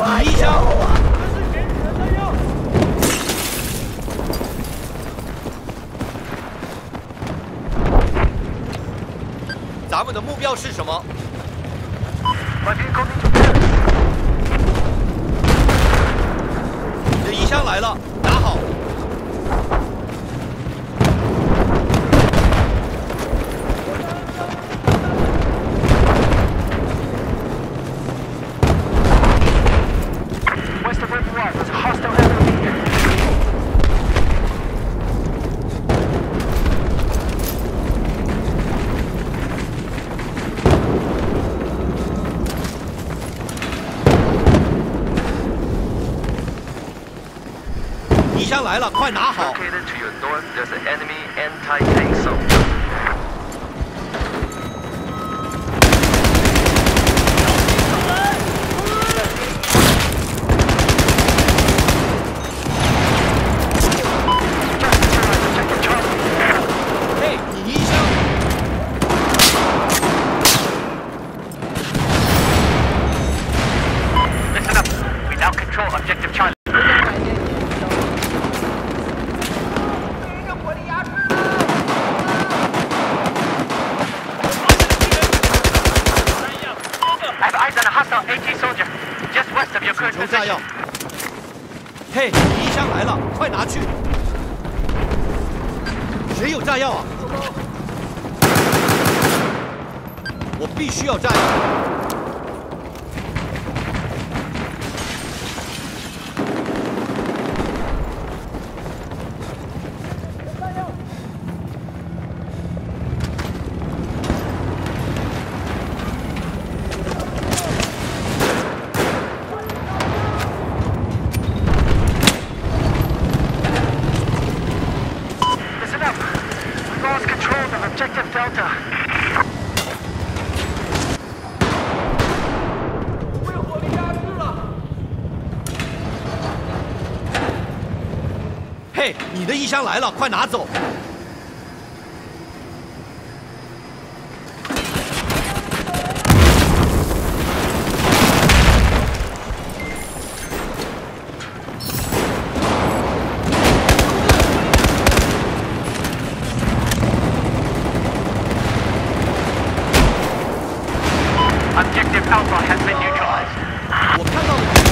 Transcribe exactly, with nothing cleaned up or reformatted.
第一枪。咱们的目标是什么？ 满天高地准备。 你的衣箱来了，拿好。 敌枪来了，快拿好！ Located to your north, there's an enemy anti-tank zone. 嘿，你一枪！ Listen up. We now control objective Charlie. I have eyes on a hostile AT soldier just west of your current 手炸药 position. 嘿，你衣箱来了，快拿去！谁有炸药啊？我必须要炸药。 Listen up. We've lost control of objective Delta. 被火力压制了。嘿，你的衣箱来了，快拿走！ Objective Alpha has been neutralized. 我看到了。